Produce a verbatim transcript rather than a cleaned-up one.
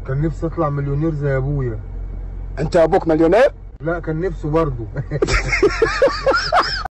كان نفسي اطلع مليونير زي ابويا. انت ابوك مليونير؟ لا كان نفسه برضه